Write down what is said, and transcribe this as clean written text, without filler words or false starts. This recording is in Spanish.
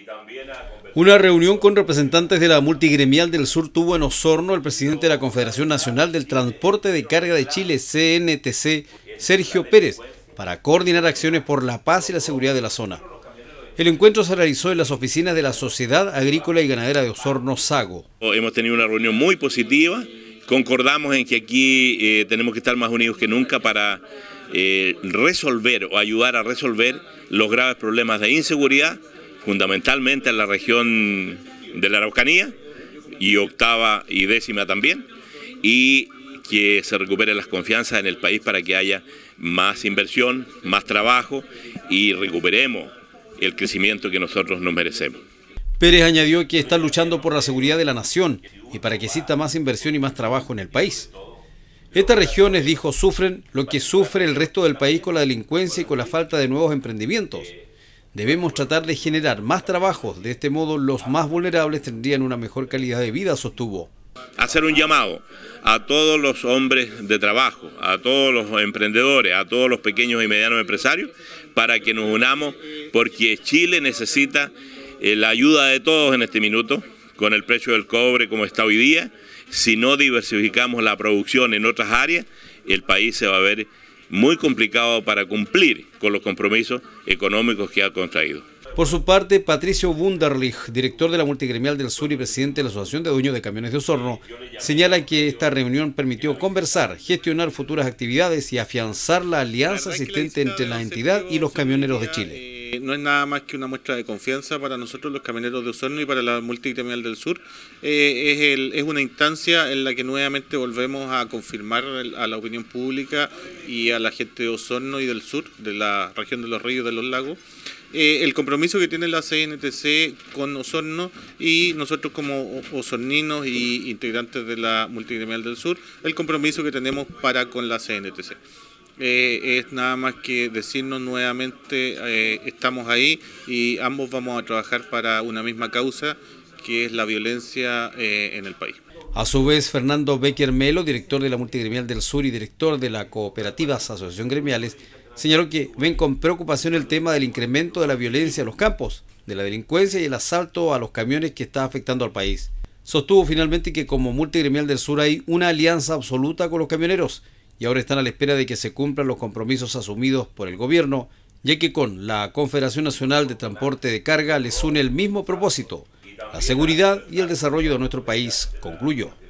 Una reunión con representantes de la Multigremial del Sur tuvo en Osorno el presidente de la Confederación Nacional del Transporte de Carga de Chile, CNTC, Sergio Pérez, para coordinar acciones por la paz y la seguridad de la zona. El encuentro se realizó en las oficinas de la Sociedad Agrícola y Ganadera de Osorno, SAGO. Hemos tenido una reunión muy positiva, concordamos en que aquí tenemos que estar más unidos que nunca para resolver o ayudar a resolver los graves problemas de inseguridad, fundamentalmente en la región de la Araucanía, y octava y décima también, y que se recupere las confianzas en el país para que haya más inversión, más trabajo y recuperemos el crecimiento que nosotros nos merecemos. Pérez añadió que está luchando por la seguridad de la nación y para que exista más inversión y más trabajo en el país. Estas regiones, dijo, sufren lo que sufre el resto del país con la delincuencia y con la falta de nuevos emprendimientos. Debemos tratar de generar más trabajos, de este modo los más vulnerables tendrían una mejor calidad de vida, sostuvo. Hacer un llamado a todos los hombres de trabajo, a todos los emprendedores, a todos los pequeños y medianos empresarios, para que nos unamos, porque Chile necesita la ayuda de todos en este minuto, con el precio del cobre como está hoy día. Si no diversificamos la producción en otras áreas, el país se va a ver muy complicado para cumplir con los compromisos económicos que ha contraído. Por su parte, Patricio Wunderlich, director de la Multigremial del Sur y presidente de la Asociación de Dueños de Camiones de Osorno, señala que esta reunión permitió conversar, gestionar futuras actividades y afianzar la alianza existente entre la entidad y los camioneros de Chile. No es nada más que una muestra de confianza para nosotros los camioneros de Osorno y para la Multigremial del Sur. Es una instancia en la que nuevamente volvemos a confirmar a la opinión pública y a la gente de Osorno y del sur, de la región de los ríos y de los lagos, el compromiso que tiene la CNTC con Osorno y nosotros como osorninos y integrantes de la Multigremial del Sur, el compromiso que tenemos para con la CNTC. Es nada más que decirnos nuevamente, estamos ahí y ambos vamos a trabajar para una misma causa, que es la violencia en el país. A su vez, Fernando Becker Melo, director de la Multigremial del Sur y director de la cooperativa Asociación Gremiales, señaló que ven con preocupación el tema del incremento de la violencia en los campos, de la delincuencia y el asalto a los camiones que está afectando al país. Sostuvo finalmente que como Multigremial del Sur hay una alianza absoluta con los camioneros y ahora están a la espera de que se cumplan los compromisos asumidos por el gobierno, ya que con la Confederación Nacional de Transporte de Carga les une el mismo propósito, la seguridad y el desarrollo de nuestro país, concluyó.